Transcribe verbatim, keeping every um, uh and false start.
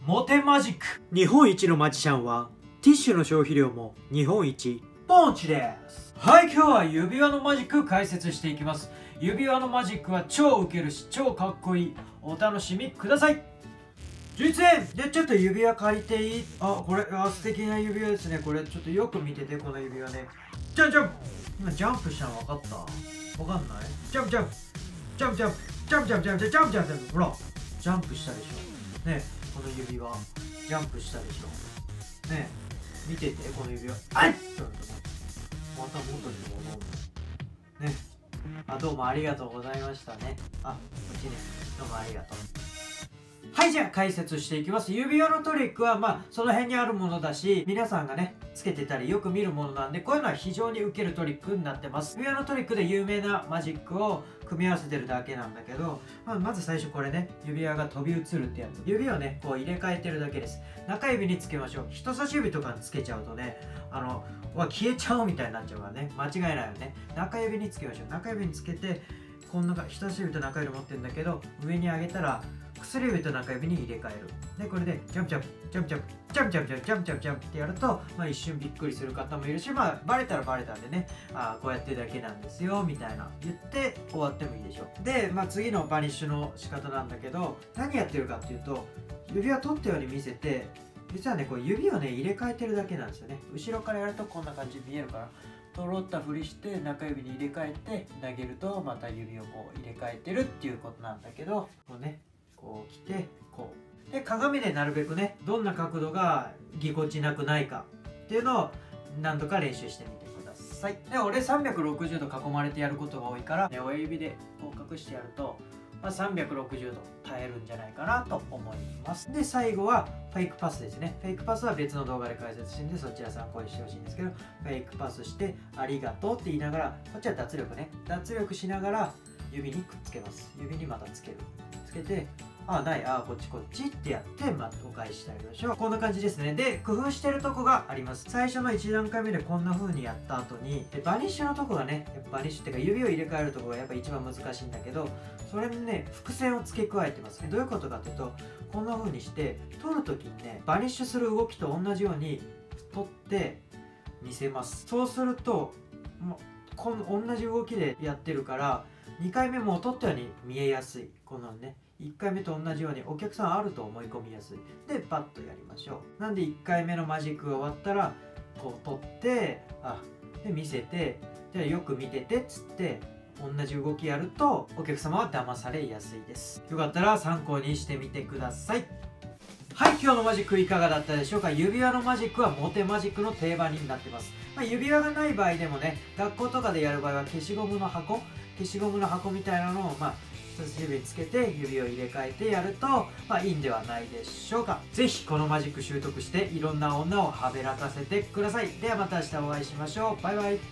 モテマジック。日本一のマジシャンはティッシュの消費量も日本一、ポンチです。はい、今日は指輪のマジック解説していきます。指輪のマジックは超ウケるし超かっこいい。お楽しみください。実演でちょっと指輪借りていい？あ、これあ素敵な指輪ですね。これちょっとよく見てて、この指輪ね。じゃんじゃん、今ジャンプしたの分かった？分かんない？ジャンプジャンプジャンプジャンプジャンプジャンプジャンプジャンプジャンプジャンプ、ほらジャンプしたでしょね。この指輪ジャンプしたでしょね。見てて、この指輪あいっちょっとまた元に戻るね。あ、どうもありがとうございましたね。あ、こっちね、どうもありがとう。はい、じゃあ解説していきます。指輪のトリックはまあその辺にあるものだし、皆さんがねつけてたりよく見るものなんで、こういうのは非常にウケるトリックになってます。指輪のトリックで有名なマジックを組み合わせてるだけなんだけど、まあ、まず最初これね、指輪が飛び移るってやつ。指をねこう入れ替えてるだけです。中指につけましょう。人差し指とかにつけちゃうとね、あのわ消えちゃうみたいになっちゃうからね、間違いないよね。中指につけましょう。中指につけて、こんな人差し指と中指持ってるんだけど、上に上げたら薬指と中指に入れ替える。で、これでジャンプジャンプジャンプジャンプジャンプジャンプジャンプジャンプジャンプジャンプってやると、まあ、一瞬びっくりする方もいるし、まあバレたらバレたんでね、あこうやってるだけなんですよみたいな言って終わってもいいでしょう。で、まあ、次のバニッシュの仕方なんだけど、何やってるかっていうと、指輪取ったように見せて、実はねこう指をね入れ替えてるだけなんですよね。後ろからやるとこんな感じ見えるから、取ろったふりして中指に入れ替えて投げると、また指をこう入れ替えてるっていうことなんだけど、こうねこう来てこうで、鏡でなるべくねどんな角度がぎこちなくないかっていうのを何度か練習してみてください。で、俺さんびゃくろくじゅうど囲まれてやることが多いから、ね、親指でこう隠してやると、まあ、さんびゃくろくじゅうど耐えるんじゃないかなと思います。で、最後はフェイクパスですね。フェイクパスは別の動画で解説してるんで、そちら参考にしてほしいんですけど、フェイクパスしてありがとうって言いながら、こっちは脱力ね、脱力しながら指にくっつけます。指にまたつける。つけて、あ、ない、あ、こっちこっちってやって、まあ、お返ししてあげましょう。こんな感じですね。で、工夫してるとこがあります。最初のいち段階目でこんな風にやった後に、でバニッシュのとこがね、バニッシュっていうか指を入れ替えるところがやっぱ一番難しいんだけど、それにね、伏線を付け加えてますね。どういうことかっていうと、こんな風にして、取るときにね、バニッシュする動きと同じように取って見せます。そうすると、もうこの同じ動きでやってるから、にかいめも取ったように見えやすい。このね、いっかいめと同じようにお客さんあると思い込みやすい。で、パッとやりましょう。なんでいっかいめのマジックが終わったら、こう取って、あ、で見せて、じゃあよく見ててっつって、同じ動きやるとお客様は騙されやすいです。よかったら参考にしてみてください。はい、今日のマジックいかがだったでしょうか。指輪のマジックはモテマジックの定番になってます。まあ、指輪がない場合でもね、学校とかでやる場合は消しゴムの箱、消しゴムの箱みたいなのを、まあ、人差し指につけて指を入れ替えてやると、まあ、いいんではないでしょうか。ぜひこのマジック習得していろんな女をはべらかせてください。ではまた明日お会いしましょう。バイバイ。